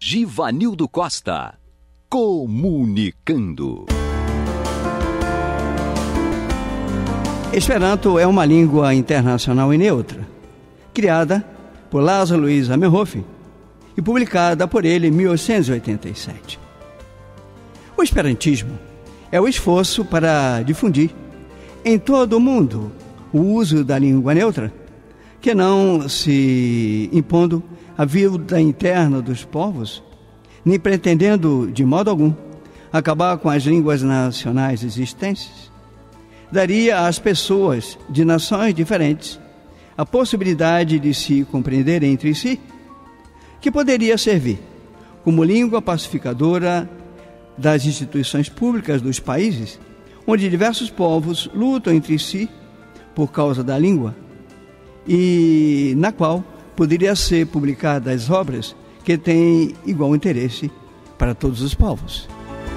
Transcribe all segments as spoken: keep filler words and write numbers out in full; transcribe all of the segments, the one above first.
Givanildo Costa, comunicando. Esperanto é uma língua internacional e neutra, criada por Lázaro Luiz Zamenhof e publicada por ele em mil oitocentos e oitenta e sete. O esperantismo é o esforço para difundir em todo o mundo o uso da língua neutra, que não se impondo à vida interna dos povos, nem pretendendo de modo algum acabar com as línguas nacionais existentes, daria às pessoas de nações diferentes a possibilidade de se compreender entre si, que poderia servir como língua pacificadora das instituições públicas dos países, onde diversos povos lutam entre si por causa da língua, e na qual poderia ser publicadas obras que têm igual interesse para todos os povos.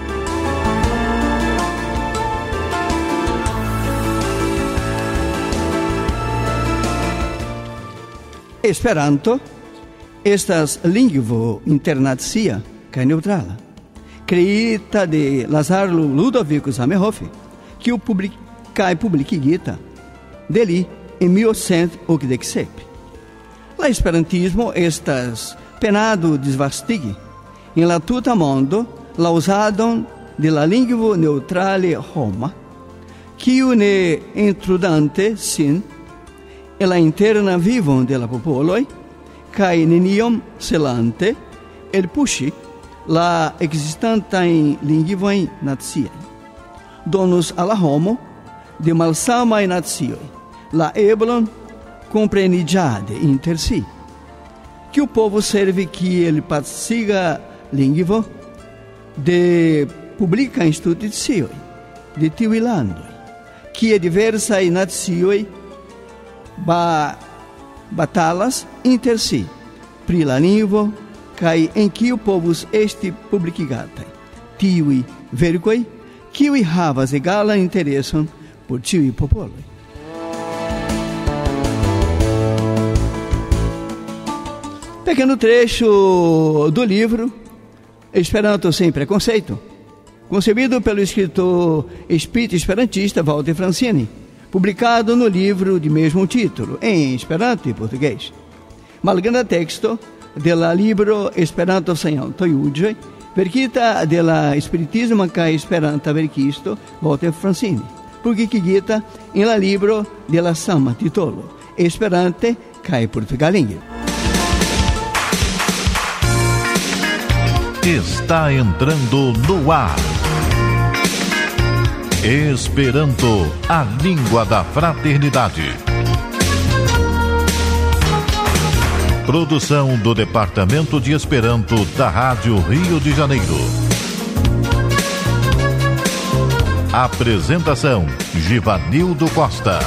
Esperanto estas lingvo internacia kaj neutrala, kreita de Lázaro Ludovico Zamenhof, que o publicai publikigita de li em mil oitocentos e okdek sep. La esperantismo estas penado disvastigi in la tuta mondo la uzadon de la lingvo neutrale homa, kiu ne intrudante sin e la interna vivon de la popoloj kaj neniom celante elpuŝi la ekzistantajn lingvojn naciajn, donus al la homo de malsamaj nacioj la eblon compreniĝade inter si, que o povo serve kiel paciga lingvo de publika institucioj de tiuj landoj, kie diversaj nacioj ba batalas inter si pri la lingvo kaj en kiu povus esti publikigataj tiuj verkoj, kiuj havas egalan intereson por tiuj popoloj. Pequeno trecho do livro Esperanto Sem Preconceito, concebido pelo escritor espírita esperantista Walter Francini, publicado no livro de mesmo título, em Esperanto e português. Malgranda texto de la libro Esperanto sem autojuĝoj, verkita de la Spiritismo kaj Esperanta verkisto Walter Francini, publikigita en la libro de la sama titolo, Esperante kaj portugalingue. Está entrando no ar. Esperanto, a língua da fraternidade. Produção do Departamento de Esperanto da Rádio Rio de Janeiro. Apresentação: Givanildo Costa.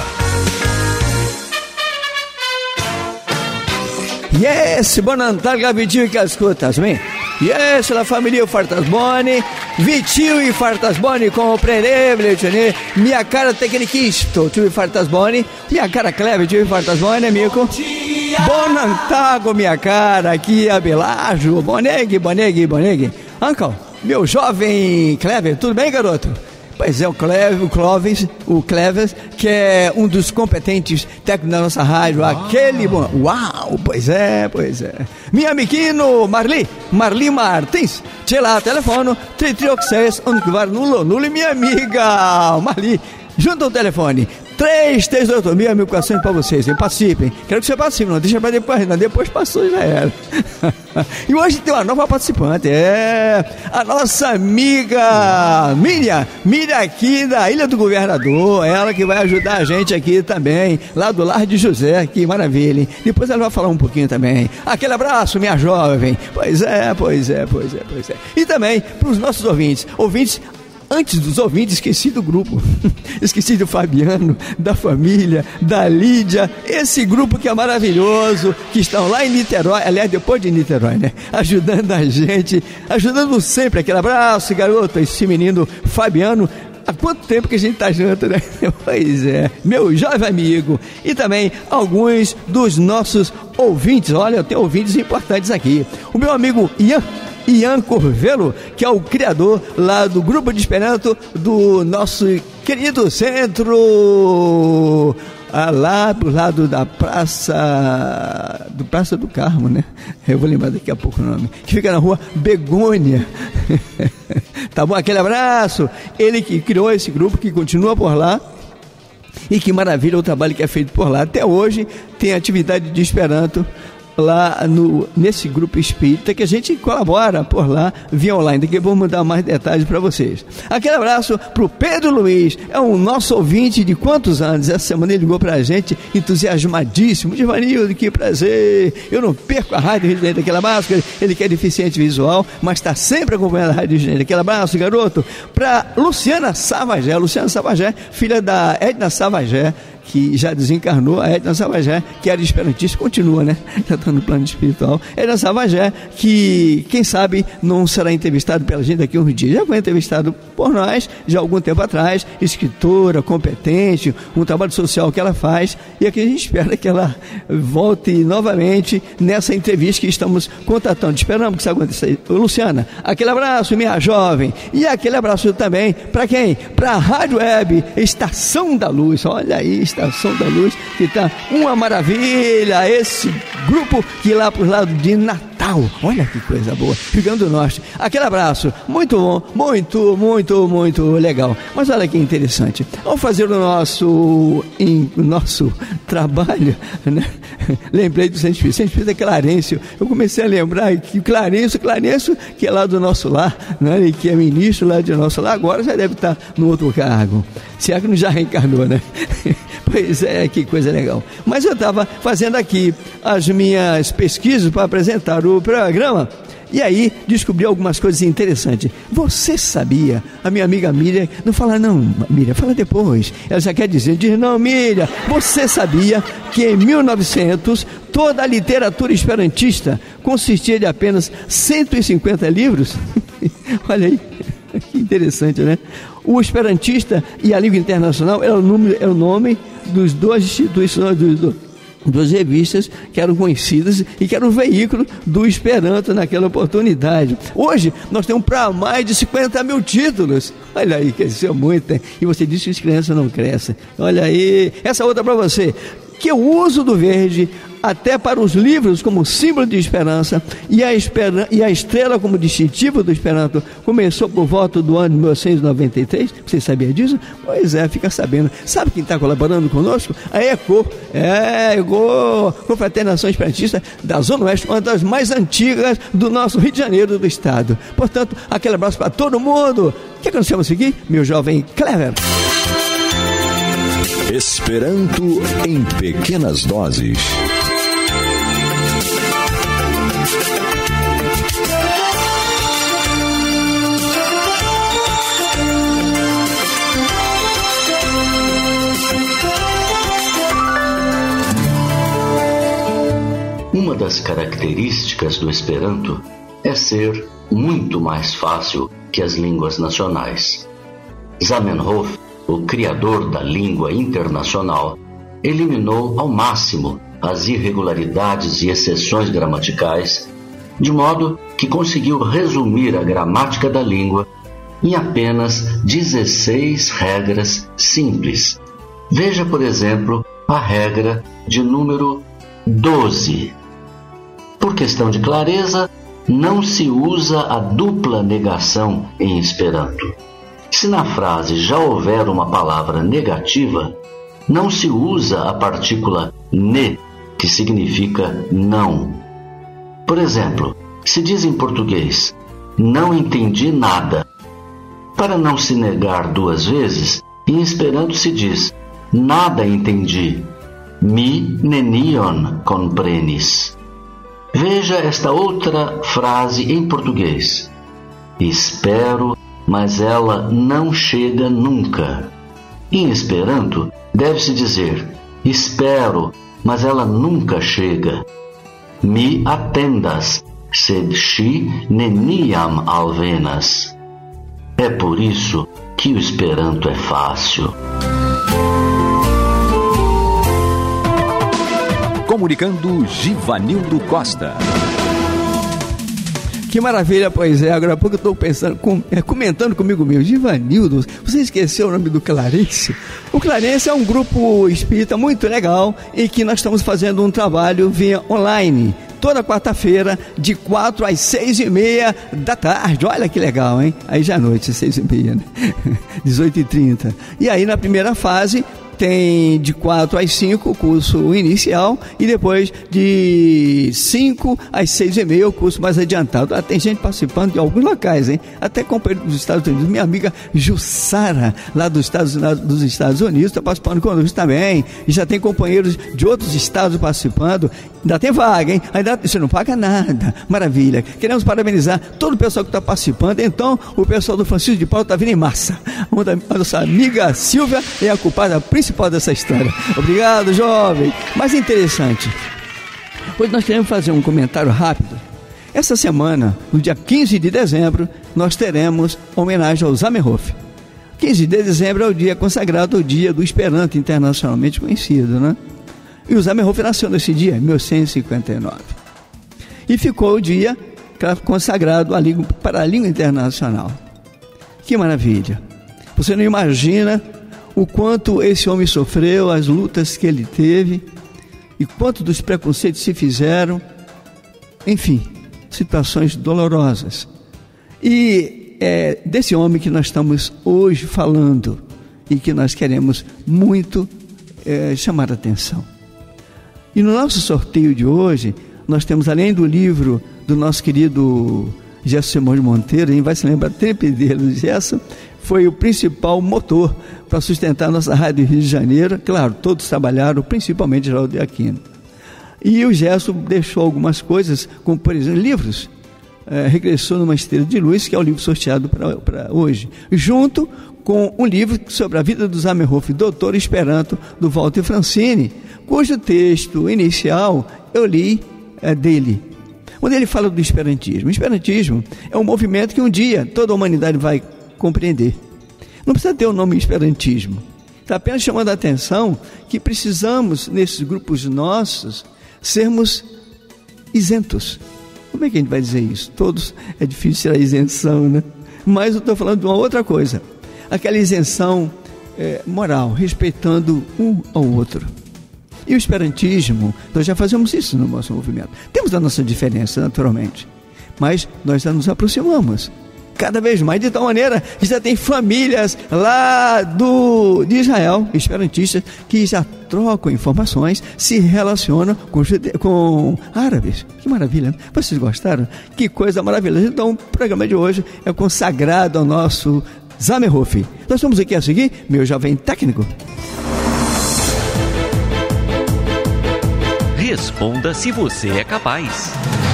Yes, buon Natal, Vitinho que escutas, bem? Yes, la família Fartasboni, Vitinho e Fartasboni, compreendível, minha cara tecniquisto, tio Fartasboni, minha cara Cleber, tio Fartasboni, amigo. Bom Natal, minha cara, aqui Abelardo, Boneg, Boneg, Boneg. Uncle, meu jovem Cleber, tudo bem, garoto? Pois é, o Cleves, o Clóvis, o Cleves, que é um dos competentes técnicos da nossa rádio, ah. aquele bom. Uau, pois é, pois é. Minha amiguinho Marli, Marli Martins, te lá, telefono, três três seis, onde que vai nulo, nulo, minha amiga Marli, junta o telefone. três três oito, meu amigo, coração para vocês, hein? Participem. Quero que você participe, não deixa para depois, não. Depois passou e já era. E hoje tem uma nova participante, é a nossa amiga Miriam, Miriam aqui da Ilha do Governador, ela que vai ajudar a gente aqui também, lá do Lar de José, que maravilha, hein? Depois ela vai falar um pouquinho também. Aquele abraço, minha jovem. Pois é, pois é, pois é, pois é. E também para os nossos ouvintes, ouvintes. Antes dos ouvintes, esqueci do grupo, esqueci do Fabiano, da família, da Lídia, esse grupo que é maravilhoso, que estão lá em Niterói, aliás, depois de Niterói, né? Ajudando a gente, ajudando sempre. Aquele abraço, garoto, esse menino Fabiano. Há quanto tempo que a gente tá junto, né? Pois é, meu jovem amigo. E também alguns dos nossos ouvintes. Olha, eu tenho ouvintes importantes aqui. O meu amigo Ian, Ian Corvelo, que é o criador lá do grupo de Esperanto do nosso querido centro, ah, lá pro lado da Praça do Praça do Carmo, né? Eu vou lembrar daqui a pouco o nome, que fica na rua Begônia. Tá bom? Aquele abraço. Ele que criou esse grupo, que continua por lá. E que maravilha o trabalho que é feito por lá. Até hoje tem atividade de Esperanto lá no, nesse grupo espírita, que a gente colabora por lá via online. Daqui eu vou mandar mais detalhes para vocês. Aquele abraço para o Pedro Luiz, é um nosso ouvinte de quantos anos? Essa semana ele ligou para a gente, entusiasmadíssimo. Givanildo, que prazer, eu não perco a Rádio Rio de Janeiro. Aquele abraço, ele que é deficiente visual, mas está sempre acompanhando a Rádio Rio de Janeiro. Aquele abraço, garoto. Para Luciana Savagé, Luciana Savagé, filha da Edna Savagé, que já desencarnou, a Edna Savagé, que era esperantista, continua, né? Já está no plano espiritual. Edna Savagé, que, quem sabe, não será entrevistado pela gente daqui a uns dias. Já foi entrevistado por nós, já há algum tempo atrás, escritora, competente, um trabalho social que ela faz, e aqui a gente espera que ela volte novamente nessa entrevista que estamos contatando. Esperamos que isso aconteça. Luciana, aquele abraço, minha jovem, e aquele abraço também, para quem? Para a Rádio Web, Estação da Luz. Olha aí, Estação da Luz, que está uma maravilha, esse grupo que lá para os lados de Natal, olha que coisa boa, Rio Grande do Norte. Aquele abraço, muito bom, muito, muito, muito legal. Mas olha que interessante, vamos fazer o nosso, em, o nosso trabalho, né? Lembrei do Centro Espírita, Centro Espírita é Clarencio. Eu comecei a lembrar que Clarencio, Clarencio, que é lá do nosso lar, né? E que é ministro lá do nosso lar, agora já deve estar no outro cargo, se é que não já reencarnou, né? Pois é, que coisa legal. Mas eu estava fazendo aqui as minhas pesquisas para apresentar o programa, e aí descobri algumas coisas interessantes. Você sabia? A minha amiga Miriam, não fala não, Miriam, fala depois. Ela já quer dizer, diz não, Miriam, você sabia que em mil e novecentos toda a literatura esperantista consistia de apenas cento e cinquenta livros? Olha aí, que interessante, né? O esperantista e a língua internacional é o, número, é o nome dos dois instituições, dos, dos, duas revistas que eram conhecidas e que eram o veículo do Esperanto naquela oportunidade. Hoje nós temos para mais de cinquenta mil títulos. Olha aí, quer dizer muito, hein? E você disse que as crianças não crescem. Olha aí, essa outra para você, que o uso do verde até para os livros como símbolo de esperança e a, esperan- e a estrela como distintivo do Esperanto começou por volta do ano de mil novecentos e noventa e três. Você sabia disso? Pois é, fica sabendo. Sabe quem está colaborando conosco? A ECO, é, ECO, Confraternização Esperantista da Zona Oeste, uma das mais antigas do nosso Rio de Janeiro, do estado. Portanto, aquele abraço para todo mundo. O que é que nós temos seguir, meu jovem Clever? Esperanto em pequenas doses. Uma das características do Esperanto é ser muito mais fácil que as línguas nacionais. Zamenhof, o criador da língua internacional, eliminou ao máximo as irregularidades e exceções gramaticais, de modo que conseguiu resumir a gramática da língua em apenas dezesseis regras simples. Veja, por exemplo, a regra de número doze. Por questão de clareza, não se usa a dupla negação em Esperanto. Se na frase já houver uma palavra negativa, não se usa a partícula ne, que significa não. Por exemplo, se diz em português, não entendi nada. Para não se negar duas vezes, em Esperanto se diz, nada entendi. Mi nenion comprenis. Veja esta outra frase em português. Espero, mas ela não chega nunca. Em Esperanto, deve-se dizer, espero, mas ela nunca chega. Mi atendas, sed ŝi neniam alvenas. É por isso que o Esperanto é fácil. Comunicando Givanildo Costa. Que maravilha, pois é. Agora há pouco eu estou pensando, com, é, comentando comigo mesmo, Givanildo, você esqueceu o nome do Clarence? O Clarence é um grupo espírita muito legal e que nós estamos fazendo um trabalho via online, toda quarta-feira, de quatro às seis e meia da tarde. Olha que legal, hein? Aí já à noite, seis e meia, né? dezoito e trinta. E aí na primeira fase tem de quatro às cinco o curso inicial e depois de cinco às seis e meia o curso mais adiantado. Ah, tem gente participando de alguns locais, hein? Até companheiro dos Estados Unidos. Minha amiga Jussara, lá dos Estados, dos Estados Unidos, está participando conosco também. E já tem companheiros de outros estados participando. Ainda tem vaga, hein? Ainda, você não paga nada. Maravilha. Queremos parabenizar todo o pessoal que está participando. Então, o pessoal do Francisco de Paula está vindo em massa. A nossa amiga Silvia é a culpada principal dessa história. Obrigado, jovem. Mas interessante, hoje nós queremos fazer um comentário rápido. Essa semana, no dia quinze de dezembro, nós teremos homenagem ao Zamenhof. quinze de dezembro é o dia consagrado ao dia do Esperanto, internacionalmente conhecido, né? E o Zamenhof nasceu nesse dia, em mil oitocentos e cinquenta e nove. E ficou o dia consagrado à língua, para a língua internacional. Que maravilha! Você não imagina o quanto esse homem sofreu, as lutas que ele teve, e quanto dos preconceitos se fizeram, enfim, situações dolorosas. E é desse homem que nós estamos hoje falando, e que nós queremos muito é, chamar a atenção. E no nosso sorteio de hoje, nós temos, além do livro do nosso querido Gerson Simões Monteiro, a gente vai se lembrar sempre dele, Gerson, foi o principal motor para sustentar a nossa rádio Rio de Janeiro. Claro, todos trabalharam, principalmente Geraldo de Aquino. E o Gerson deixou algumas coisas, como por exemplo, livros. É, regressou numa Esteira de Luz, que é o livro sorteado para hoje, junto com um livro sobre a vida do Zamenhof, Doutor Esperanto, do Walter Francini, cujo texto inicial eu li é, dele, onde ele fala do Esperantismo. O Esperantismo é um movimento que um dia toda a humanidade vai compreender. Não precisa ter o nome Esperantismo. Está apenas chamando a atenção que precisamos, nesses grupos nossos, sermos isentos. Como é que a gente vai dizer isso? Todos, é difícil a isenção, né? Mas eu estou falando de uma outra coisa. Aquela isenção é, moral, respeitando um ao outro. E o Esperantismo, nós já fazemos isso no nosso movimento. Temos a nossa diferença, naturalmente, mas nós já nos aproximamos cada vez mais, de tal maneira que já tem famílias lá do, de Israel, esperantistas, que já trocam informações, se relacionam com, com árabes. Que maravilha, né? Vocês gostaram? Que coisa maravilhosa. Então o programa de hoje é consagrado ao nosso Zamenhof. Nós estamos aqui a seguir, meu jovem técnico. Responda se você é capaz.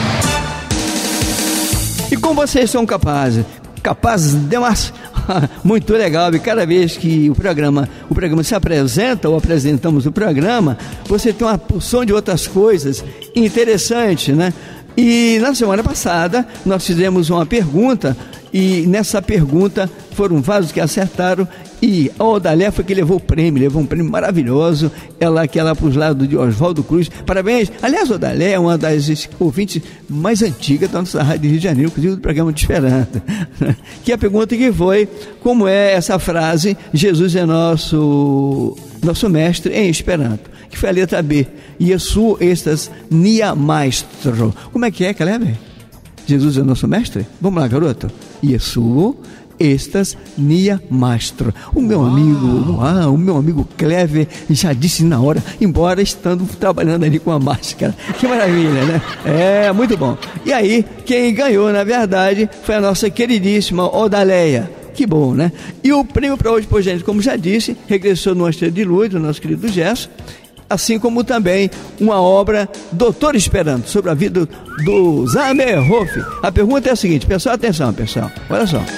E como vocês são capazes? Capazes de umas... Muito legal, e cada vez que o programa, o programa se apresenta, ou apresentamos o programa, você tem uma porção de outras coisas interessantes, né? E na semana passada nós fizemos uma pergunta, e nessa pergunta foram vários que acertaram, e a Odalé foi que levou o prêmio, levou um prêmio maravilhoso, ela que é lá para os lados de Oswaldo Cruz. Parabéns! Aliás, Odalé é uma das ouvintes mais antigas da nossa rádio Rio de Janeiro, inclusive do programa de Esperanto. Que a pergunta que foi, como é essa frase, Jesus é nosso, nosso mestre em Esperanto? Que foi a letra B, Iesu estas nia maestro. Como é que é, Kleber? Jesus é nosso mestre? Vamos lá, garoto. Iesu estas nia maestro. O meu uau. amigo, uau, o meu amigo Clever já disse na hora, embora estando trabalhando ali com a máscara. Que maravilha, né? É, muito bom. E aí, quem ganhou, na verdade, foi a nossa queridíssima Odaleia. Que bom, né? E o prêmio para hoje, por gente, como já disse, regressou no Estrela de Luz, do nosso querido Gerson, assim como também uma obra Doutor Esperanto, sobre a vida do Zamenhof. A pergunta é a seguinte, pessoal, atenção, pessoal, olha só.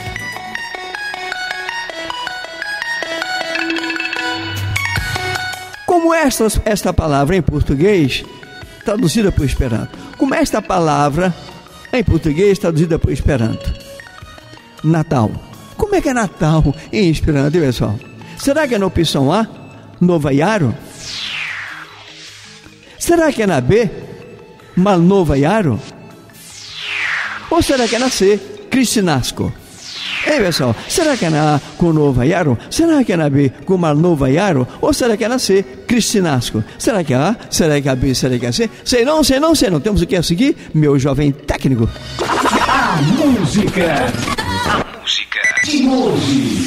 Como esta, esta palavra em português, traduzida por Esperanto? Como esta palavra em português, traduzida por Esperanto? Natal. Como é que é Natal em Esperanto, pessoal? Será que é na opção A, Novaiaro? Será que é na B, Malnovaiaro? ou será que é nascer Cristinasco? Ei, pessoal, será que é na com Nova Iaro? Será que é na B com uma Nova Iaro? Ou será que é na C Cristinasco? Será que é A? Será que é a B? Será que é a C? Sei não, sei não, sei não. Temos o que a seguir, meu jovem técnico. A música. A música de hoje.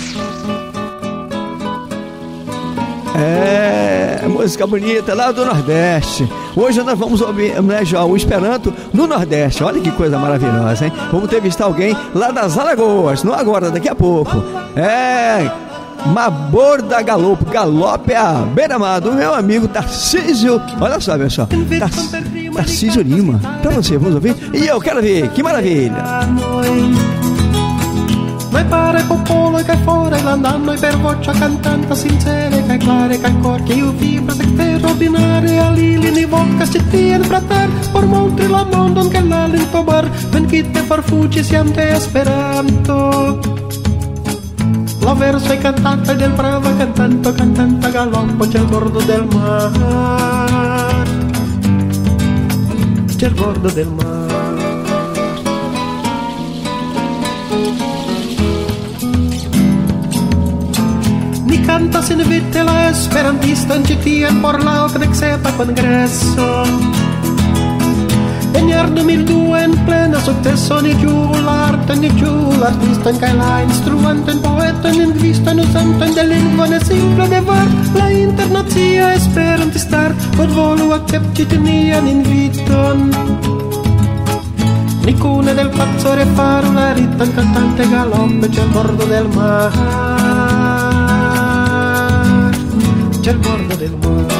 É, música bonita lá do Nordeste. Hoje nós vamos ouvir, né, já, o Esperanto no Nordeste. Olha que coisa maravilhosa, hein? Vamos entrevistar alguém lá das Alagoas, não agora, daqui a pouco. É, Mabor da Galope, Galope a beira-mar do meu amigo Tarcísio. Olha só, pessoal, Tar- Tarcísio Lima. Pra você, vamos ouvir? E eu quero ver, que maravilha. Noi pare popolo che fuori l'andando per voce cantante sincere che clare che ancora che io vibra se te robinare a lili ni bocca si tiene frater por montri la mondo che la limpo bar ben kitte for fuci siante esperanto la verso è cantante del bravo cantante cantante galoppo c'è il bordo del mar c'è il bordo del mar. Ni canta sin vite la esperantista en citien por la oc de xeta congresso en año duemila en plena successo ni giù l'arte ni giù l'artista en cae la instrumento en poeta en lingvista en usante en de lingua ne simple de var la internazia esperantistar od volu accepti nian inviton Nicune del pazzo refaro la ritta il cantante galoppo c'è il bordo del mar c'è il bordo del mar.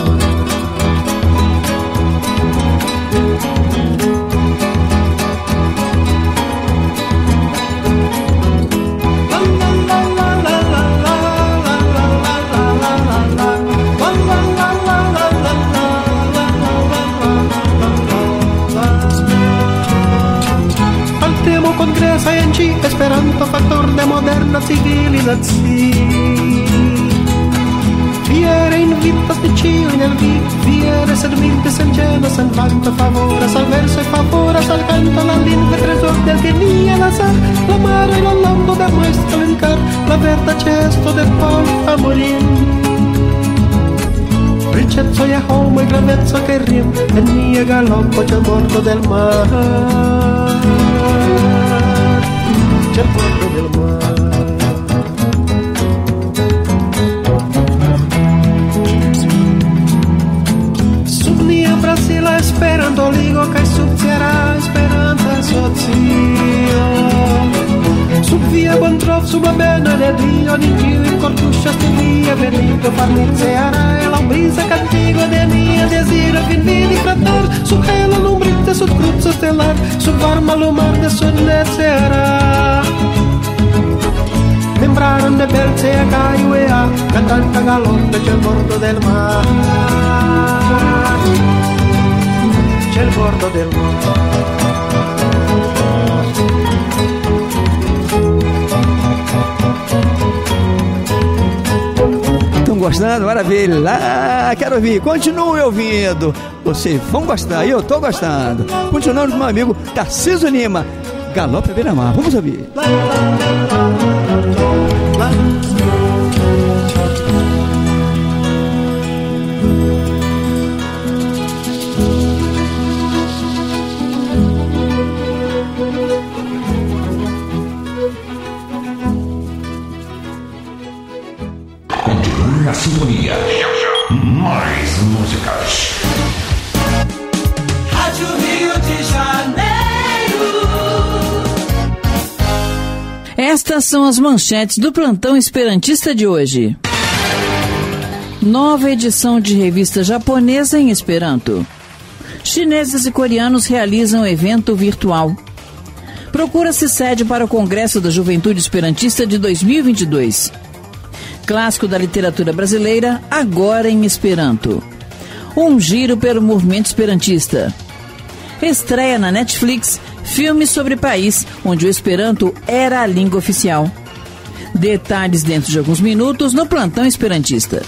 Al temo congresa en ci esperanto factor de moderna civilizazione Fiere in vitas de cio in el vi Fiere sed mildes en genos en vanto favoras al verso e favoras al canto la lingua tresor del genia al azar la mare e la lando demuestra l'encar la verda cesto de Paul a morir Ricezzo e homo e gravezzo che riem e mia galoppo c'è il bordo del mar c'è il bordo del mar. Brasila esperando ligo che subzierà speranza sozio sub via Bontrov sub la bene de Dio ni giù in cortuscia stivia venito farnizeara e la brisa cantigo de mia desira fin vidi frator su helo lumbrite su cruzzo stellar su varma lumar de sonnezzera membraron de belce a caio e a cantanta galoppo c'è il bordo del mar c'è il bordo del mar. Estão gostando? Maravilha! Ah, quero ouvir, continue ouvindo. Vocês vão gostar, eu tô gostando. Continuando com meu amigo Tarcísio Lima, Galope beira-mar. Vamos ouvir. Continue na sintonia. Mais músicas. Rádio Rio de Janeiro. Estas são as manchetes do Plantão Esperantista de hoje. Nova edição de revista japonesa em Esperanto. Chineses e coreanos realizam evento virtual. Procura-se sede para o Congresso da Juventude Esperantista de dois mil e vinte e dois. Clássico da literatura brasileira, agora em Esperanto. Um giro pelo movimento esperantista. Estreia na Netflix filme sobre país onde o Esperanto era a língua oficial. Detalhes dentro de alguns minutos no Plantão Esperantista.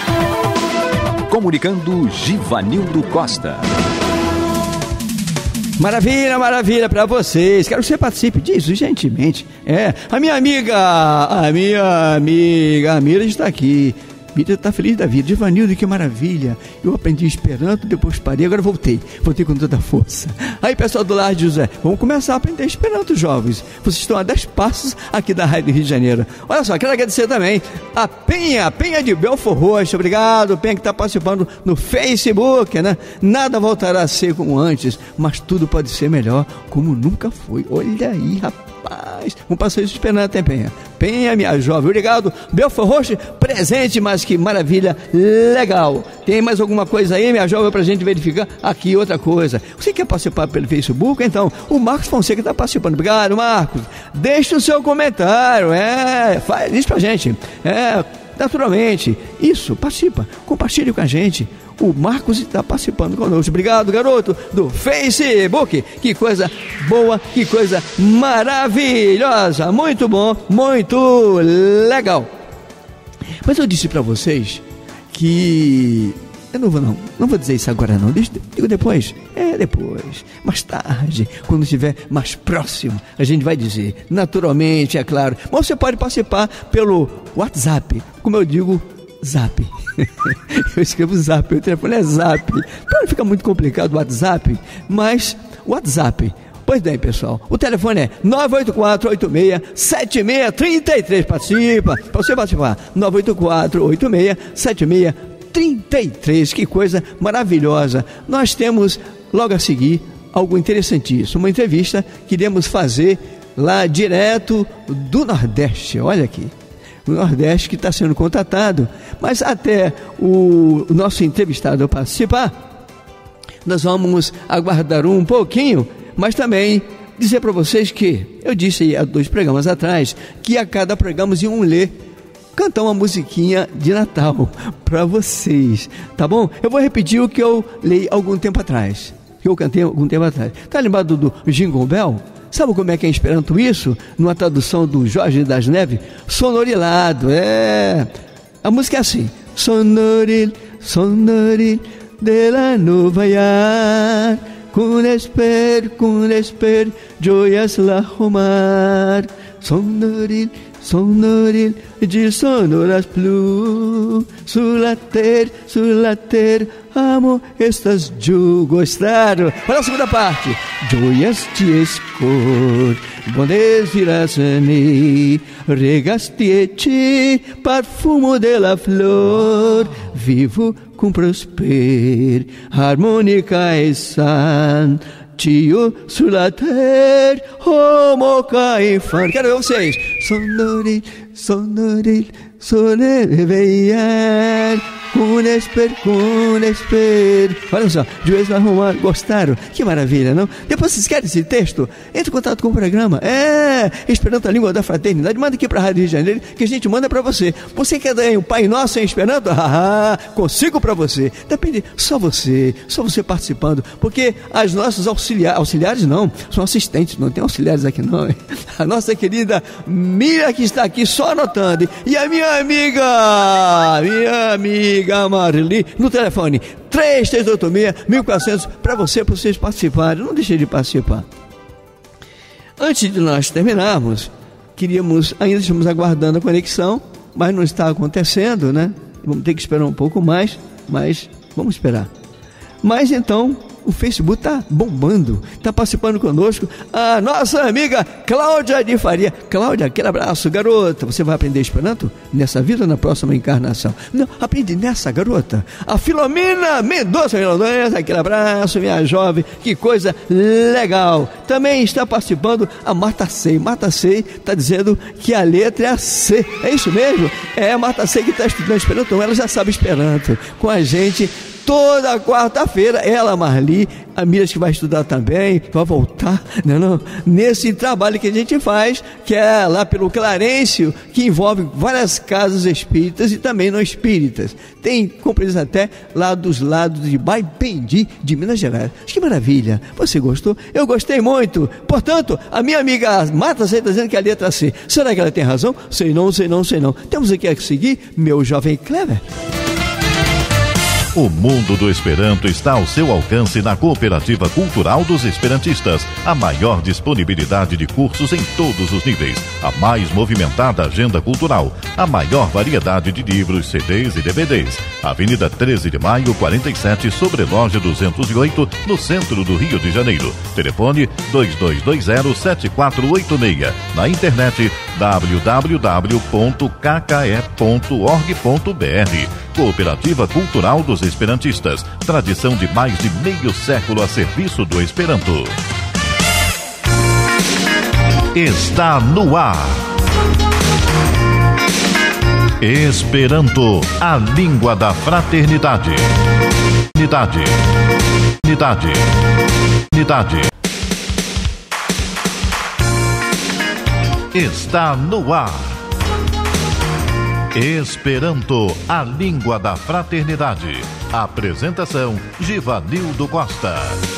Comunicando Givanildo Costa. Maravilha, maravilha para vocês. Quero que você participe disso, gentilmente. É, a minha amiga, a minha amiga, a Mira está aqui. Mira está feliz da vida. Ivanildo, que maravilha. Eu aprendi Esperanto, depois parei, agora voltei. Voltei com toda a força. Aí, pessoal do Lar de José, vamos começar a aprender Esperanto, jovens. Vocês estão a dez passos aqui da Rádio Rio de Janeiro. Olha só, quero agradecer também a Penha, a Penha de Belfort Roxo. Obrigado, Penha, que está participando no Facebook, né? Nada voltará a ser como antes, mas tudo pode ser melhor, como nunca foi. Olha aí, rapaz. Vamos passar isso esperando, hein, Penha? Penha, minha jovem, obrigado. Belfort Roxo, presente, mas que maravilha, legal. Tem mais alguma coisa aí, minha jovem, pra gente verificar? Aqui, outra coisa. Você quer participar pelo Facebook? Então, o Marcos Fonseca está participando. Obrigado, Marcos. Deixe o seu comentário, é, faz isso pra gente. É, naturalmente. Isso, participa, compartilhe com a gente. O Marcos está participando conosco. Obrigado, garoto do Facebook. Que coisa boa, que coisa maravilhosa. Muito bom, muito legal. Mas eu disse para vocês que... Eu não vou não, não vou dizer isso agora não. Digo depois. É, depois. Mais tarde, quando estiver mais próximo, a gente vai dizer. Naturalmente, é claro. Mas você pode participar pelo WhatsApp. Como eu digo... Zap. Eu escrevo Zap, o telefone é Zap. Para não ficar muito complicado o WhatsApp, mas WhatsApp. Pois bem, pessoal, o telefone é nove oito quatro, oito seis, sete seis três três. Participa, para você participar. nove oito quatro, oito seis, sete seis três três. Que coisa maravilhosa. Nós temos logo a seguir algo interessantíssimo. Uma entrevista que iremos fazer lá direto do Nordeste. Olha aqui. O Nordeste que está sendo contatado, mas até o, o nosso entrevistado participar, nós vamos aguardar um pouquinho, mas também dizer para vocês que, eu disse há dois programas atrás, que a cada programa iam ler, cantar uma musiquinha de Natal para vocês, tá bom? Eu vou repetir o que eu li algum tempo atrás, que eu cantei algum tempo atrás. Tá lembrado do Jingle Bell? Sabe como é que é em Esperanto isso? Numa tradução do Jorge das Neves, sonorilado, é... A música é assim. Sonoril, sonoril de la Nova York, com esper, com esper, joias la romar. Sonoril, sonoril de sonoras plus, sulater, sulater, amo estas ju. Gostaram? Olha a segunda parte. Joias de escor, bondes virasani, regastiete, parfumo de la flor, vivo com prosper, harmônica e san, tio sulater, homo caifan. Quero ver vocês. Sonoril, sonoril, sonoril, com esper, com esper. Olha só, Juiz vai arrumar. Gostaram? Que maravilha, não? Depois vocês querem esse texto? Entre em contato com o programa. É, Esperanto, a língua da fraternidade. Manda aqui para a Rádio Rio de Janeiro, que a gente manda para você. Você quer dar um Pai Nosso em Esperanto? Ah, consigo para você. Depende, só você, só você participando. Porque as nossas auxiliares, auxiliares não, são assistentes, não tem auxiliares aqui não. A nossa querida Mira, que está aqui só anotando. E a minha amiga, minha amiga, Amiga Marli, no telefone três três oito seis, mil e quatrocentos para você, para vocês participarem. Não deixe de participar. Antes de nós terminarmos, queríamos, ainda estamos aguardando a conexão, mas não está acontecendo, né? Vamos ter que esperar um pouco mais, mas vamos esperar. Mas então, o Facebook está bombando, está participando conosco a nossa amiga Cláudia de Faria. Cláudia, aquele abraço, garota. Você vai aprender Esperanto nessa vida ou na próxima encarnação? Não, aprende nessa, garota. A Filomena Mendonça, aquele abraço, minha jovem. Que coisa legal. Também está participando a Marta Sei. Marta Sei está dizendo que a letra é a C. É isso mesmo? É a Marta Sei que está estudando Esperanto. Ela já sabe Esperanto. Com a gente toda quarta-feira, ela, Marli, a Mira que vai estudar também, vai voltar, né, não? Nesse trabalho que a gente faz, que é lá pelo Clarencio, que envolve várias casas espíritas e também não espíritas. Tem companhias até lá dos lados de Baipendi, de Minas Gerais. Que maravilha! Você gostou? Eu gostei muito. Portanto, a minha amiga Marta está dizendo que é a letra C. Será que ela tem razão? Sei não, sei não, sei não. Temos aqui a seguir, meu jovem Clever. O mundo do Esperanto está ao seu alcance na Cooperativa Cultural dos Esperantistas. A maior disponibilidade de cursos em todos os níveis. A mais movimentada agenda cultural. A maior variedade de livros, C Ds e D V Ds. Avenida treze de maio, quarenta e sete, sobre Loja duzentos e oito, no centro do Rio de Janeiro. Telefone dois dois dois zero, sete quatro oito seis. Na internet w w w ponto k k e ponto org ponto b r. Cooperativa Cultural dos Esperantistas. Tradição de mais de meio século a serviço do Esperanto. Está no ar. Esperanto, a língua da fraternidade. Unidade. Unidade. Unidade. Está no ar. Esperanto, a língua da fraternidade. Apresentação: Givanildo Costa.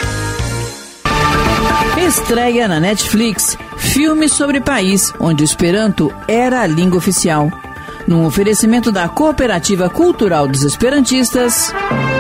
Estreia na Netflix filme sobre país onde o Esperanto era a língua oficial. Num oferecimento da Cooperativa Cultural dos Esperantistas.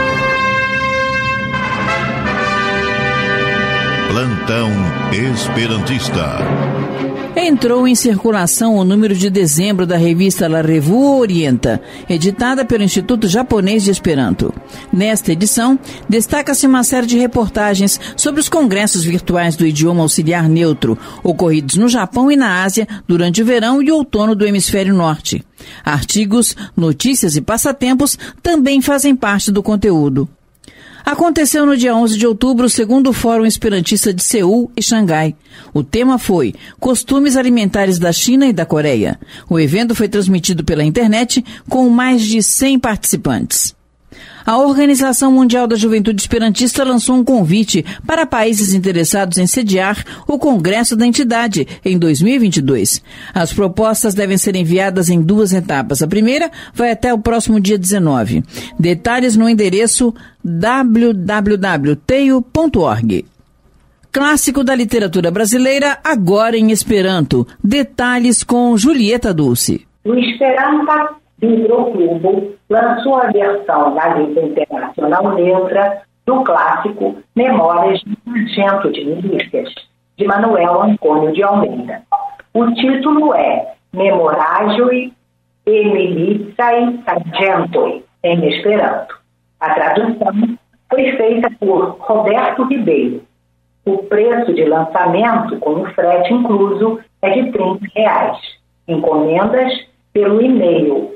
Plantão Esperantista. Entrou em circulação o número de dezembro da revista La Revue Orienta, editada pelo Instituto Japonês de Esperanto. Nesta edição, destaca-se uma série de reportagens sobre os congressos virtuais do idioma auxiliar neutro, ocorridos no Japão e na Ásia durante o verão e outono do hemisfério norte. Artigos, notícias e passatempos também fazem parte do conteúdo. Aconteceu no dia onze de outubro o segundo Fórum Esperantista de Seul e Xangai. O tema foi Costumes Alimentares da China e da Coreia. O evento foi transmitido pela internet com mais de cem participantes. A Organização Mundial da Juventude Esperantista lançou um convite para países interessados em sediar o Congresso da entidade em dois mil e vinte e dois. As propostas devem ser enviadas em duas etapas. A primeira vai até o próximo dia dezenove. Detalhes no endereço w w w ponto teio ponto org. Clássico da literatura brasileira, agora em Esperanto. Detalhes com Julieta Dulce. O Esperanto Livroclubo lançou a versão da língua internacional neutra do clássico Memórias de um Sargento de Milícias, de Manuel Antônio de Almeida. O título é Memoragioi e Militiae Sargentoi, em Esperanto. A tradução foi feita por Roberto Ribeiro. O preço de lançamento, com o frete incluso, é de trinta reais. Encomendas pelo e-mail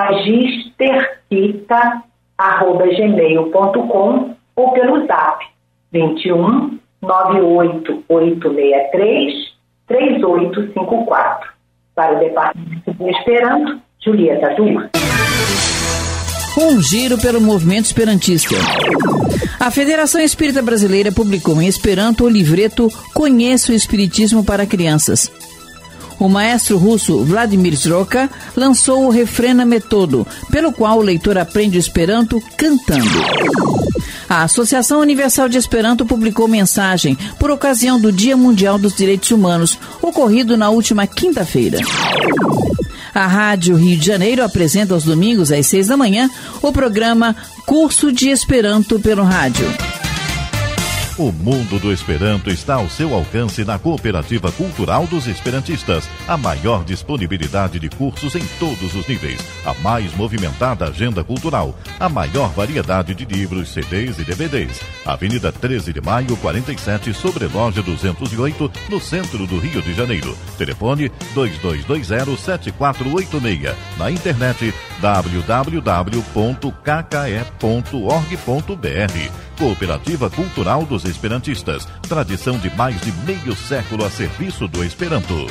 magisterquita arroba gmail ponto com ou pelo zap vinte e um, nove oito oito seis três, três oito cinco quatro. Para o Departamento do Esperanto, Julieta Dulce. Um giro pelo movimento esperantista. A Federação Espírita Brasileira publicou em Esperanto o livreto Conheça o Espiritismo para Crianças. O maestro russo Vladimir Zroka lançou o Refrena Metodo, pelo qual o leitor aprende o Esperanto cantando. A Associação Universal de Esperanto publicou mensagem por ocasião do Dia Mundial dos Direitos Humanos, ocorrido na última quinta-feira. A Rádio Rio de Janeiro apresenta aos domingos às seis da manhã o programa Curso de Esperanto pelo Rádio. O mundo do Esperanto está ao seu alcance na Cooperativa Cultural dos Esperantistas. A maior disponibilidade de cursos em todos os níveis. A mais movimentada agenda cultural. A maior variedade de livros, C Ds e D V Ds. Avenida treze de maio, quarenta e sete, sobre Loja duzentos e oito, no centro do Rio de Janeiro. Telefone dois dois dois zero, sete quatro oito seis. Na internet w w w ponto k k e ponto org ponto b r. Cooperativa Cultural dos Esperantistas. Tradição de mais de meio século a serviço do Esperanto.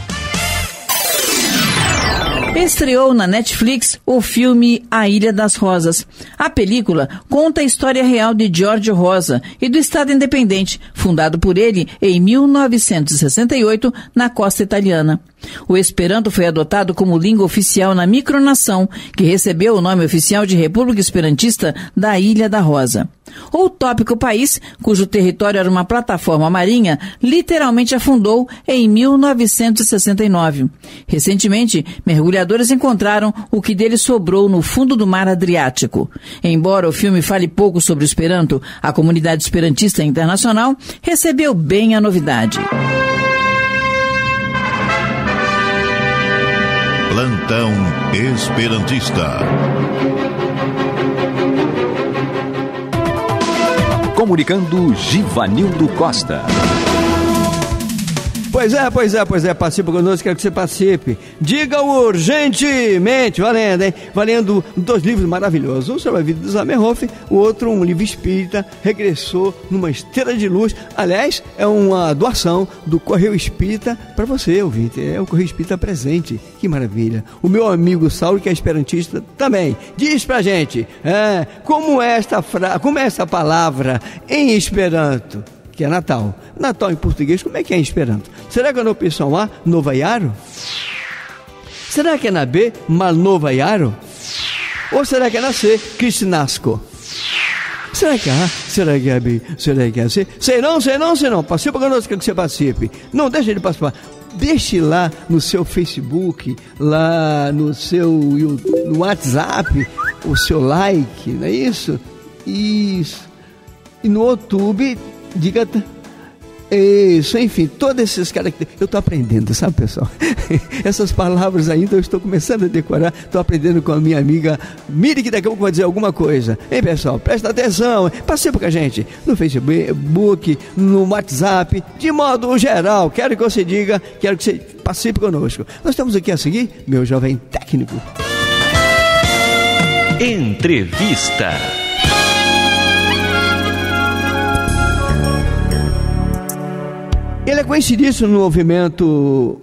Estreou na Netflix o filme A Ilha das Rosas. A película conta a história real de Giorgio Rosa e do Estado Independente, fundado por ele em mil novecentos e sessenta e oito na costa italiana. O Esperanto foi adotado como língua oficial na micronação, que recebeu o nome oficial de República Esperantista da Ilha da Rosa. O utópico país, cujo território era uma plataforma marinha, literalmente afundou em mil novecentos e sessenta e nove. Recentemente, mergulhadores encontraram o que dele sobrou no fundo do mar Adriático. Embora o filme fale pouco sobre o Esperanto, a comunidade esperantista internacional recebeu bem a novidade. Plantão Esperantista. Comunicando Givanildo Costa. Pois é, pois é, pois é, participa conosco, quero que você participe. Diga urgentemente, valendo, hein? Valendo dois livros maravilhosos. Um sobre a vida do Zamenhof, o outro um livro espírita, Regressou numa Esteira de Luz. Aliás, é uma doação do Correio Espírita para você, ouvinte. É o Correio Espírita presente. Que maravilha. O meu amigo Saulo, que é esperantista, também diz pra gente, é, como é esta fra... como é essa palavra em Esperanto? Que é Natal. Natal em português, como é que é em Esperanto? Será que é na opção A, Novaiaro? Será que é na B, Malnovaiaro? Ou será que é na C, Kristnasko? Será que é A? Será que é B? Será que é a C? Sei não, sei não, sei não. Participa conosco, quero que você participe. Não deixe de participar. Deixe lá no seu Facebook, lá no seu no WhatsApp, o seu like, não é isso? Isso. E no YouTube, diga isso, enfim, todos esses caracteres. Eu estou aprendendo, sabe, pessoal? Essas palavras ainda eu estou começando a decorar. Estou aprendendo com a minha amiga Miri, que daqui a pouco vai dizer alguma coisa. Hein, pessoal? Presta atenção, participa com a gente no Facebook, no WhatsApp, de modo geral. Quero que você diga, quero que você participe conosco. Nós estamos aqui a seguir, meu jovem técnico. Entrevista. Ele é conhecidíssimo no movimento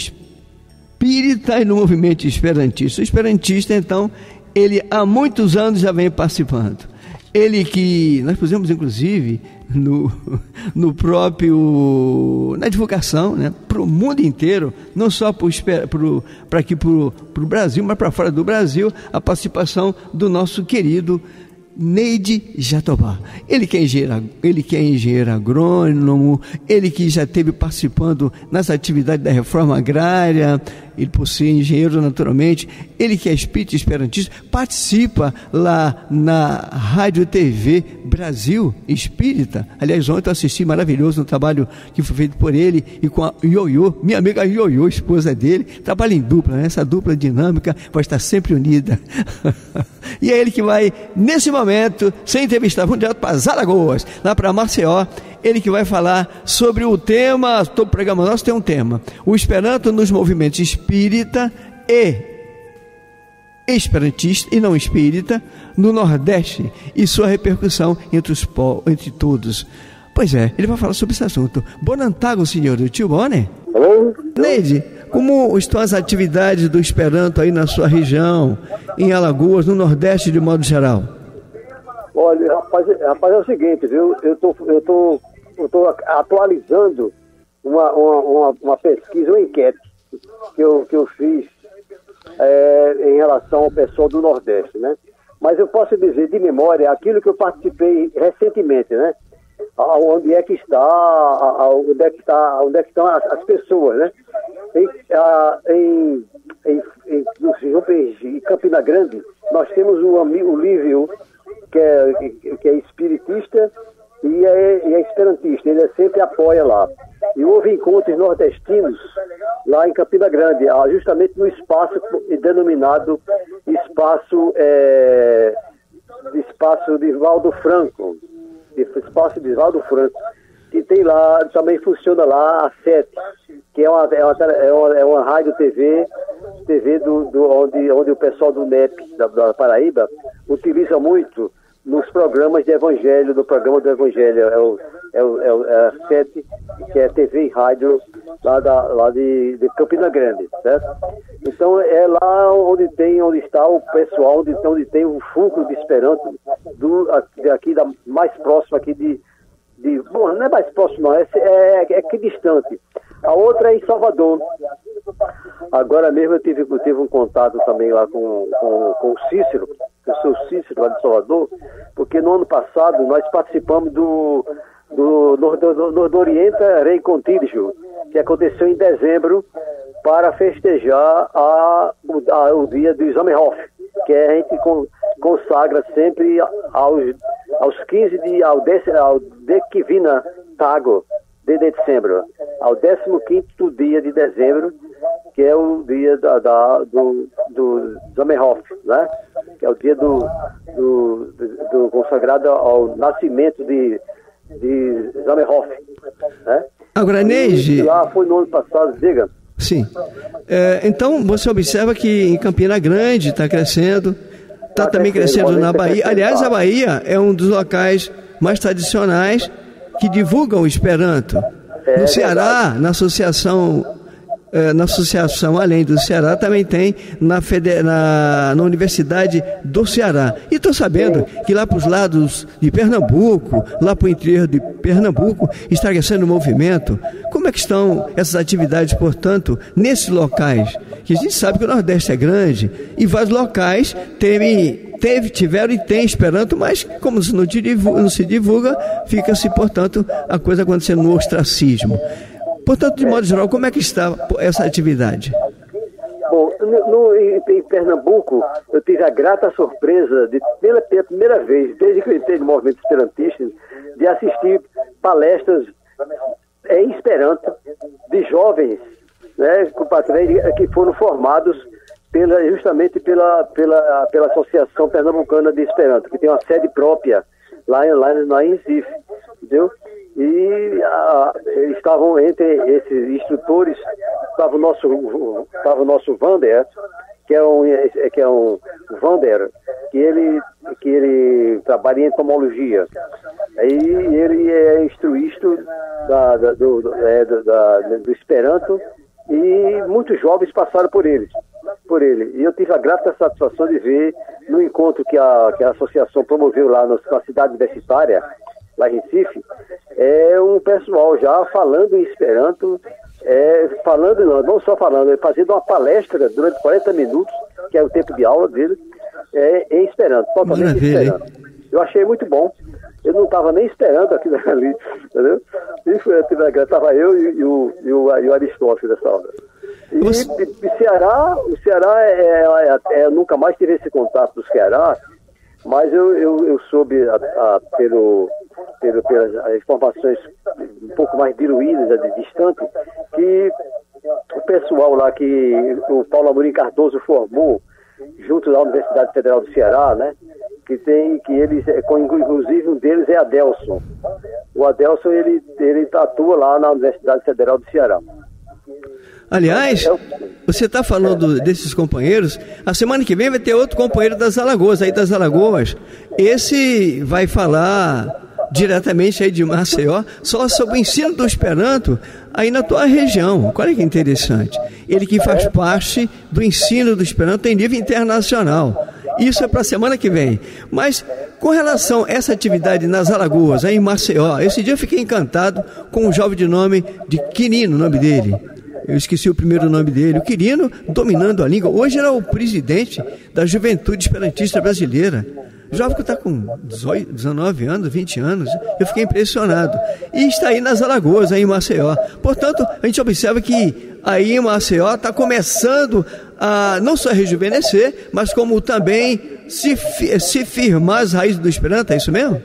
espírita e no movimento esperantista. O esperantista, então, ele há muitos anos já vem participando. Ele que, nós pusemos inclusive no, no próprio, na divulgação, né, para o mundo inteiro, não só para aqui para o Brasil, mas para fora do Brasil, a participação do nosso querido Neide Jatobá. Ele que é engenheiro, ele que é engenheiro agrônomo, ele que já esteve participando nas atividades da reforma agrária, ele por ser engenheiro naturalmente, ele que é espírita esperantista, participa lá na Rádio T V Brasil Espírita. Aliás, ontem eu assisti, maravilhoso, um trabalho que foi feito por ele e com a Ioiô, minha amiga Ioiô, esposa dele, trabalha em dupla, né? Essa dupla dinâmica vai estar sempre unida. E é ele que vai, nesse momento, ser entrevistado, vamos direto para Zaragoza, lá para Maceió, ele que vai falar sobre o tema, todo programa nosso tem um tema, o Esperanto nos movimentos espírita e esperantista, e não espírita, no Nordeste, e sua repercussão entre, os, entre todos. Pois é, ele vai falar sobre esse assunto. Bonantago, senhor, tio Bone? Alô? Neide, como estão as atividades do Esperanto aí na sua região, em Alagoas, no Nordeste de modo geral? Olha, rapaz, rapaz é o seguinte, viu? Eu tô, eu tô, eu tô atualizando uma, uma, uma, uma pesquisa, uma enquete que eu, que eu fiz é, em relação ao pessoal do Nordeste, né? Mas eu posso dizer de memória aquilo que eu participei recentemente, né? Onde é que está, onde é que está, onde é que estão as, as pessoas, né? Em, a, em, em, em, em Campina Grande, nós temos o amigo Lívio, que é, que é espiritista e é, e é esperantista, ele sempre apoia lá. E houve encontros nordestinos lá em Campina Grande, justamente no espaço denominado Espaço, é, espaço de Valdo Franco, espaço de Valdo Franco, que tem lá, também funciona lá a sete, que é uma, é uma, é uma, é uma rádio T V, T V do, do, onde, onde o pessoal do N E P da, da Paraíba utiliza muito nos programas de evangelho, no programa do evangelho, é o, é o, é o é a sete, que é T V e rádio lá, da, lá de, de Campina Grande, certo? Então é lá onde tem, onde está o pessoal, onde, onde tem o fulcro de Esperanto, do, aqui da, mais próximo aqui de, de, bom, não é mais próximo não, é, é, é que distante. A outra é em Salvador. Agora mesmo eu tive, eu tive um contato também lá com, com, com o Cícero, eu sou o Cícero lá de Salvador, porque no ano passado nós participamos do, do Nordorienta Rei Contígio, que aconteceu em dezembro, para festejar a, o, a, o dia do Zamenhof, que a gente consagra sempre aos, aos quinze de, ao, dec, ao Dekivina Tago de dezembro, ao décimo quinto dia de dezembro, que é o dia da, da, do, do Zamenhof, né? Que é o dia do, do, do, do consagrado ao nascimento de, de Zamenhof, né? Agora, Neide... Lá foi no ano passado, diga. Sim. É, então, você observa que em Campina Grande está crescendo, está tá também crescendo, crescendo na Bahia. Aliás, a Bahia é um dos locais mais tradicionais que divulgam o Esperanto. É, no Ceará, verdade. na associação... Na associação, além do Ceará, também tem na, Fede... na... na Universidade do Ceará. E estou sabendo que lá para os lados de Pernambuco, lá para o interior de Pernambuco, está crescendo o movimento. Como é que estão essas atividades, portanto, nesses locais? Que a gente sabe que o Nordeste é grande e vários locais teve, teve, tiveram e tem Esperanto, mas como não, te divulga, não se divulga, fica-se, portanto, a coisa acontecendo no ostracismo. Portanto, de modo geral, como é que está essa atividade? Bom, no, no, em, em Pernambuco, eu tive a grata surpresa, de, pela, pela primeira vez, desde que eu entrei no movimento esperantista, de assistir palestras em Esperanto de jovens, né, que foram formados pela, justamente pela, pela, pela Associação Pernambucana de Esperanto, que tem uma sede própria lá, lá, lá em Recife, entendeu? E a, estavam entre esses instrutores, estava o nosso, estava o nosso Vander, que é um, que é um Vander, que ele, que ele trabalha em entomologia. Aí ele é instruísta da, da, do, do, é, da, do Esperanto e muitos jovens passaram por ele, por ele. E eu tive a grata satisfação de ver no encontro que a, que a associação promoveu lá na cidade universitária, lá em Recife, é um pessoal já falando em Esperanto, é, falando não, não só falando, é fazendo uma palestra durante quarenta minutos, que é o tempo de aula dele, é, em Esperanto, totalmente em Esperanto. Eu achei muito bom. Eu não estava nem esperando aquilo ali, entendeu? Estava eu e, e, o, e, o, e o Aristóteles dessa hora. E, Você... e, e Ceará, o Ceará, é, é, é, nunca mais tive esse contato do Ceará, mas eu, eu, eu soube, a, a, pelo, pelo, pelas informações um pouco mais diluídas, distantes, que o pessoal lá que o Paulo Amorim Cardoso formou, junto da Universidade Federal do Ceará, né? Que tem, que eles, inclusive um deles é Adelson. O Adelson, ele, ele atua lá na Universidade Federal do Ceará. Aliás, você está falando desses companheiros, a semana que vem vai ter outro companheiro das Alagoas, aí das Alagoas. Esse vai falar diretamente aí de Maceió, só sobre o ensino do Esperanto aí na tua região. Olha que interessante. Ele que faz parte do ensino do Esperanto em nível internacional. Isso é para a semana que vem. Mas com relação a essa atividade nas Alagoas, aí em Maceió, esse dia eu fiquei encantado com um jovem de nome de Quirino, o nome dele. Eu esqueci o primeiro nome dele. O Quirino dominando a língua. Hoje era o presidente da Juventude Esperantista Brasileira. Jovem que está com dezoito, dezenove anos, vinte anos. Eu fiquei impressionado. E está aí nas Alagoas, aí em Maceió. Portanto, a gente observa que aí em Maceió está começando a não só rejuvenescer, mas como também se, se firmar as raízes do Esperanto. É isso mesmo?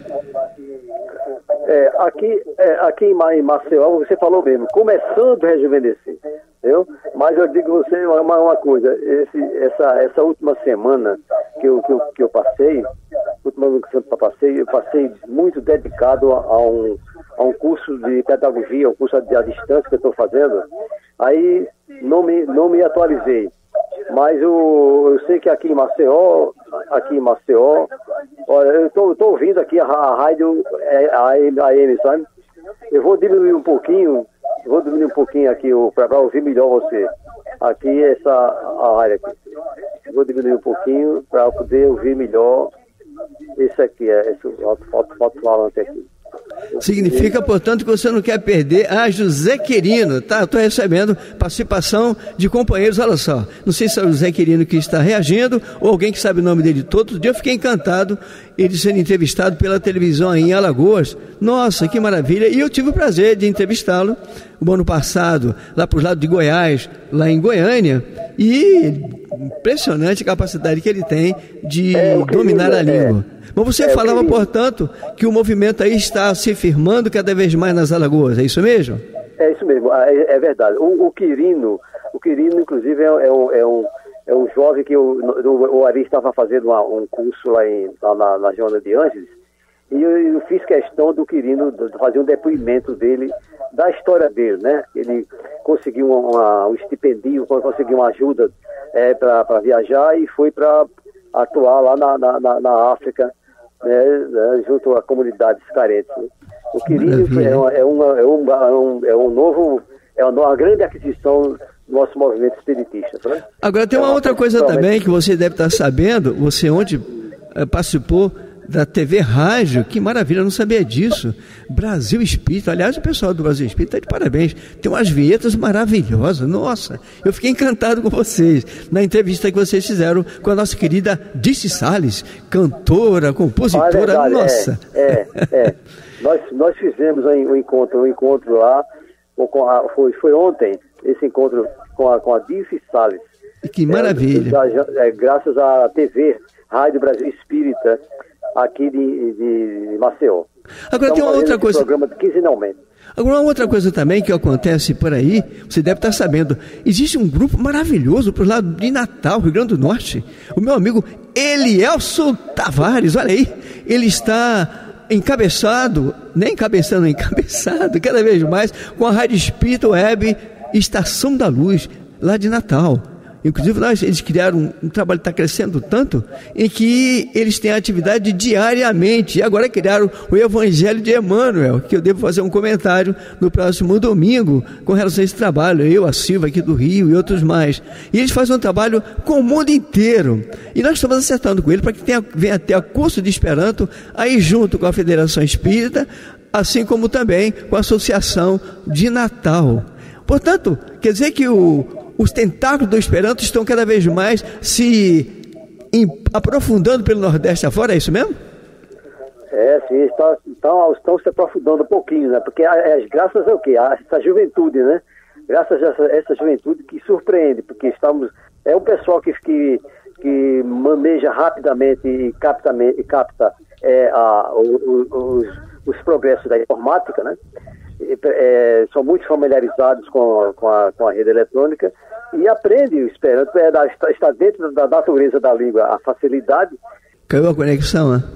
É, aqui, é, aqui em Maceió, você falou mesmo, começando a rejuvenescer, entendeu? Mas eu digo você uma, uma coisa, esse, essa, essa última semana que eu, que eu, que eu passei, última semana que eu passei, eu passei muito dedicado a, a, um, a um curso de pedagogia, um curso à distância que eu estou fazendo, aí não me, não me atualizei. Mas eu, eu sei que aqui em Maceió, aqui em Maceió, olha, eu estou ouvindo aqui a, a rádio, a A M, sabe? Eu vou diminuir um pouquinho, vou diminuir um pouquinho aqui para ouvir melhor você. Aqui, essa a área aqui. Eu vou diminuir um pouquinho para poder ouvir melhor esse aqui, esse alto-falante aqui. Significa, portanto, que você não quer perder a José Quirino, tá? Estou recebendo participação de companheiros, olha só. Não sei se é o José Quirino que está reagindo ou alguém que sabe o nome dele todo. Outro dia eu fiquei encantado ele sendo entrevistado pela televisão aí em Alagoas. Nossa, que maravilha! E eu tive o prazer de entrevistá-lo o ano passado, lá para os lados de Goiás, lá em Goiânia. E impressionante a capacidade que ele tem de é, dominar a língua. É. Mas você é, falava, portanto, que o movimento aí está se firmando cada vez mais nas Alagoas, é isso mesmo? É isso mesmo, é, é verdade. O, o Quirino, o Quirino, inclusive, é, é, um, é, um, é um jovem que o, o, o Ari estava fazendo uma, um curso lá, em, lá na, na Joana de Ângeles, e eu, eu fiz questão do Quirino de fazer um depoimento dele, da história dele, né? Ele conseguiu uma, um estipendio, conseguiu uma ajuda é, para viajar e foi para atuar lá na, na, na África, né, junto a comunidades carentes. O Quirino é, uma, é, uma, é, um, é, um, é um novo, é uma grande aquisição do nosso movimento espiritista. Né? Agora tem uma, é uma outra coisa também que você deve estar sabendo, você ontem é, participou da T V Rádio, que maravilha, eu não sabia disso. Brasil Espírita, aliás, o pessoal do Brasil Espírita está de parabéns, tem umas vinhetas maravilhosas, nossa, eu fiquei encantado com vocês, na entrevista que vocês fizeram com a nossa querida Dice Salles, cantora, compositora, ah, é verdade, nossa. É, é, é. nós, nós fizemos um encontro, um encontro lá, com a, foi, foi ontem, esse encontro com a, com a Dice Salles. Que maravilha. É, é, graças à T V Rádio Brasil Espírita, aqui de, de, de Maceió. Agora tem uma outra coisa. Programa quinzenalmente. Agora uma outra coisa também que acontece por aí, você deve estar sabendo, existe um grupo maravilhoso para o lado de Natal, Rio Grande do Norte. O meu amigo Elielson Tavares, olha aí, ele está encabeçado, nem encabeçando, encabeçado cada vez mais com a Rádio Espírita Web Estação da Luz, lá de Natal. Inclusive, nós, eles criaram um, um trabalho que está crescendo tanto, em que eles têm atividade diariamente. E agora criaram o Evangelho de Emmanuel, que eu devo fazer um comentário no próximo domingo com relação a esse trabalho. Eu, a Silva aqui do Rio e outros mais. E eles fazem um trabalho com o mundo inteiro. E nós estamos acertando com ele para que tenha, venha ter a curso de Esperanto aí junto com a Federação Espírita, assim como também com a Associação de Natal. Portanto, quer dizer que o os tentáculos do Esperanto estão cada vez mais se em, aprofundando pelo Nordeste afora, é isso mesmo? É, sim, estão, estão, estão se aprofundando um pouquinho, né? Porque é, graças ao quê? A essa juventude, né? Graças a essa, essa juventude que surpreende, porque estamos... É um pessoal que, que, que maneja rapidamente e capta, e capta é, a, o, o, os, os progressos da informática, né? É, são muito familiarizados com, com, a, com a rede eletrônica e aprendem o Esperanto, é, está, está dentro da natureza da língua, a facilidade. Caiu a conexão, né?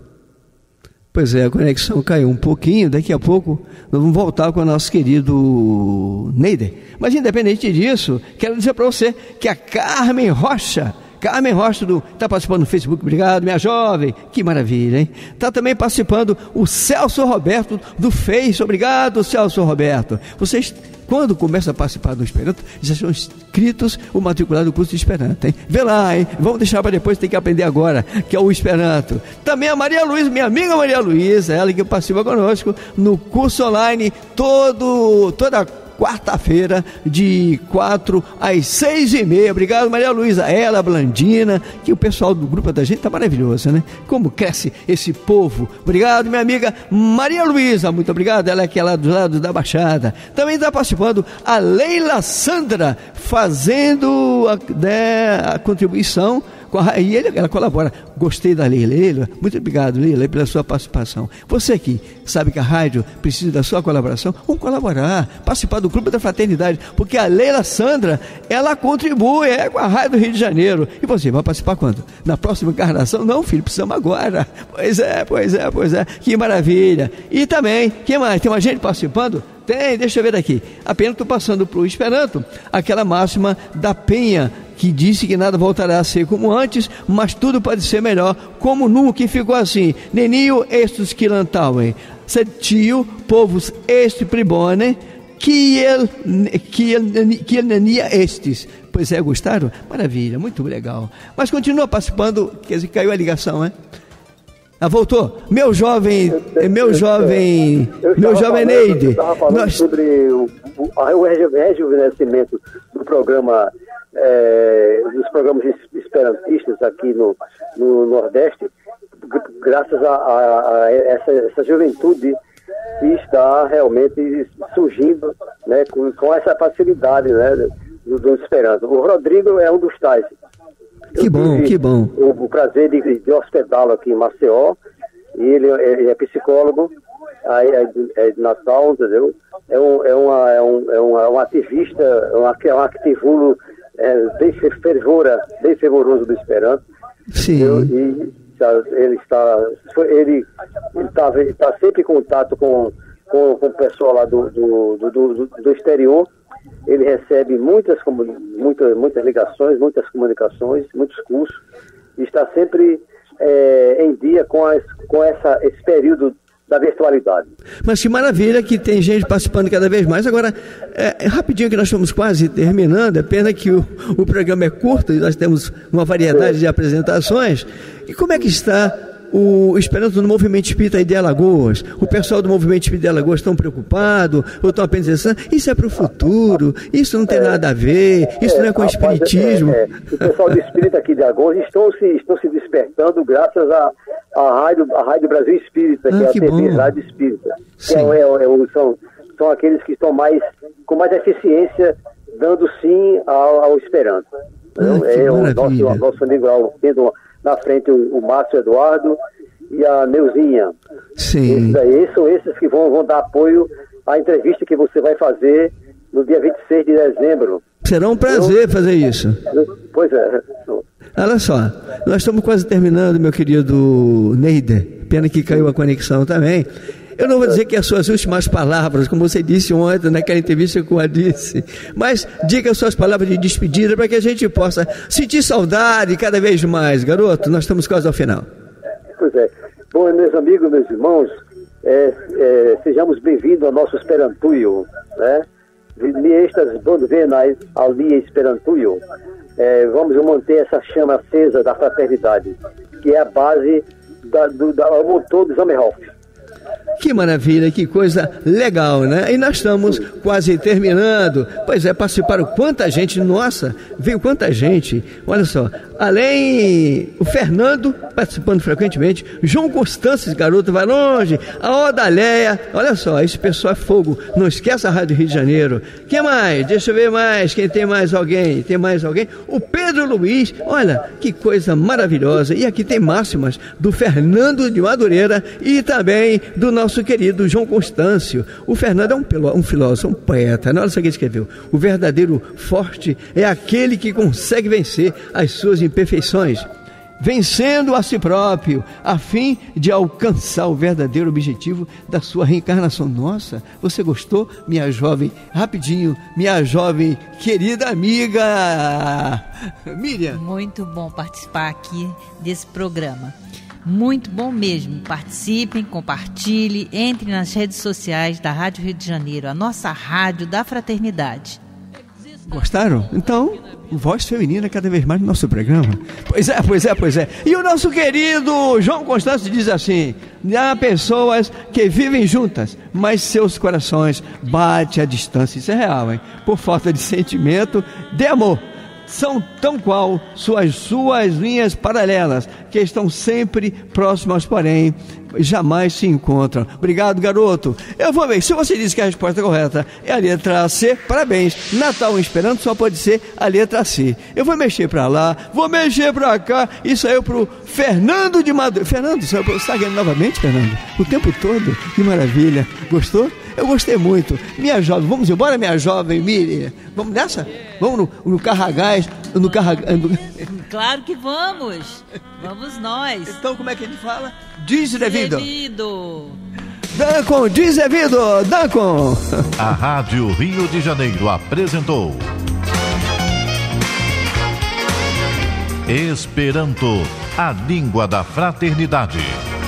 Pois é, a conexão caiu um pouquinho, daqui a pouco nós vamos voltar com o nosso querido Neider. Mas independente disso, quero dizer para você que a Carmen Rocha, Carmen Rocha está participando no Facebook, obrigado, minha jovem, que maravilha, hein? Está também participando o Celso Roberto do Face, obrigado, Celso Roberto. Vocês, quando começam a participar do Esperanto, já são inscritos ou matriculados no curso de Esperanto, hein? Vê lá, hein? Vamos deixar para depois, tem que aprender agora, que é o Esperanto. Também a Maria Luísa, minha amiga Maria Luísa, ela que participa conosco no curso online todo, toda quarta-feira, de quatro às seis e meia. Obrigado, Maria Luísa, ela, Blandina, que o pessoal do grupo da gente tá maravilhoso, né? Como cresce esse povo. Obrigado, minha amiga Maria Luísa, muito obrigado, ela é aqui lá do lado da Baixada. Também está participando a Leila Sandra, fazendo a, né, a contribuição com a, e ele, ela colabora. Gostei da Leila. Leila, muito obrigado, Leila, pela sua participação. Você aqui sabe que a rádio precisa da sua colaboração? Vamos colaborar, participar do Clube da Fraternidade, porque a Leila Sandra, ela contribui é, com a Rádio do Rio de Janeiro. E você vai participar quando? Na próxima encarnação? Não, filho, precisamos agora. Pois é, pois é, pois é. Que maravilha. E também, que mais? Tem uma gente participando? Tem, deixa eu ver daqui. Apenas estou passando para o Esperanto, aquela máxima da Penha, que disse que nada voltará a ser como antes, mas tudo pode ser melhor, como nunca, e ficou assim. Nenio estus quilantauen, setio povos este pribone, que ele, que ele, que ele nenia estes. Pois é, gostaram? Maravilha, muito legal. Mas continua participando, quer dizer, caiu a ligação, né? Ah, voltou. Meu jovem, eu, meu eu, jovem, eu meu jovem falando, Neide. Eu estava falando Nós... sobre o, o, o rejuvenescimento do programa, é, dos programas esperantistas aqui no, no Nordeste, graças a, a, a essa, essa juventude que está realmente surgindo, né, com, com essa facilidade, né, do, do Esperanto. O Rodrigo é um dos tais. Que bom, que bom. O, o prazer de, de hospedá-lo aqui em Maceió, e ele, ele é psicólogo, aí é, é de Natal, entendeu? É um, é uma, é um, é uma, um ativista, é um, é um ativulo é, bem fervora, bem fervoroso do Esperanto. Sim. Entendeu? E ele está, ele está tá sempre em contato com, com, com o pessoal lá do, do, do, do, do exterior. Ele recebe muitas, muitas, muitas ligações, muitas comunicações, muitos cursos, e está sempre é, em dia com, as, com essa, esse período da virtualidade. Mas que maravilha que tem gente participando cada vez mais. Agora, é, é rapidinho que nós estamos quase terminando, é pena que o, o programa é curto e nós temos uma variedade Sim. de apresentações. E como é que está o Esperanto no Movimento Espírita de Alagoas? O pessoal do Movimento Espírita de Alagoas estão preocupados ou estão apenas dizendo, isso é para o futuro, isso não tem é, nada a ver, isso é, não é com o espiritismo. É, é. O pessoal do Espírita aqui de Alagoas estão se, estão se despertando graças à a, a rádio, a rádio Brasil Espírita, ah, que, que é a T V bom. Rádio Espírita. Que é, é, é, são, são aqueles que estão mais, com mais eficiência, dando sim ao, ao Esperanto. Ah, é o nosso, nosso amigo lá, tendo na frente o, o Márcio Eduardo e a Neuzinha. Sim. Esses aí são esses que vão, vão dar apoio à entrevista que você vai fazer no dia vinte e seis de dezembro. Será um prazer fazer isso. Pois é. Olha só, nós estamos quase terminando, meu querido Neide. Pena que caiu a conexão também. Eu não vou dizer que as suas últimas palavras, como você disse ontem naquela entrevista com a Alice, mas diga as suas palavras de despedida para que a gente possa sentir saudade cada vez mais. Garoto, nós estamos quase ao final. Pois é. Bom, meus amigos, meus irmãos, é, é, sejamos bem-vindos ao nosso Esperantuio, né? Estas bonvenais ao dia Esperantuio. É, vamos manter essa chama acesa da fraternidade, que é a base da, do da, ao motor do Zamenhof. Que maravilha, que coisa legal, né? E nós estamos quase terminando. Pois é, participaram quanta gente, nossa, veio quanta gente. Olha só, além o Fernando participando frequentemente, João Constâncio, esse garoto vai longe, a Odaléia, olha só, esse pessoal é fogo, não esqueça a Rádio Rio de Janeiro. Quem mais? Deixa eu ver mais, quem tem mais alguém? Tem mais alguém? O Pedro Luiz, olha, que coisa maravilhosa. E aqui tem máximas do Fernando de Madureira e também do nosso querido João Constâncio. O Fernando é um, piló, um filósofo, um poeta, não olha só o que ele escreveu. O verdadeiro forte é aquele que consegue vencer as suas imperfeições, vencendo a si próprio, a fim de alcançar o verdadeiro objetivo da sua reencarnação. Nossa, você gostou, minha jovem, rapidinho, minha jovem querida amiga Miriam? Muito bom participar aqui desse programa. Muito bom mesmo. Participem, compartilhem, entre nas redes sociais da Rádio Rio de Janeiro, a nossa rádio da fraternidade. Gostaram? Então, voz feminina cada vez mais no nosso programa. Pois é, pois é, pois é. E o nosso querido João Constâncio diz assim: há pessoas que vivem juntas, mas seus corações batem à distância. Isso é real, hein? Por falta de sentimento, de amor. São tão qual suas, suas linhas paralelas, que estão sempre próximas, porém jamais se encontram. Obrigado, garoto. Eu vou ver, se você disse que a resposta correta é a letra C, parabéns. Natal em Esperanto só pode ser a letra C. Eu vou mexer pra lá, vou mexer pra cá, e saiu pro Fernando de Madureira. Fernando, você está ganhando novamente, Fernando? O tempo todo? Que maravilha. Gostou? Eu gostei muito. Minha jovem, vamos embora, minha jovem Miriam? Vamos nessa? Vamos no, no carro a gás? No carro a... Claro que vamos. Vamos nós. Então, como é que ele fala? Diz devido. Devido. Dancon, diz devido. Dancon. A Rádio Rio de Janeiro apresentou Esperanto, a língua da fraternidade.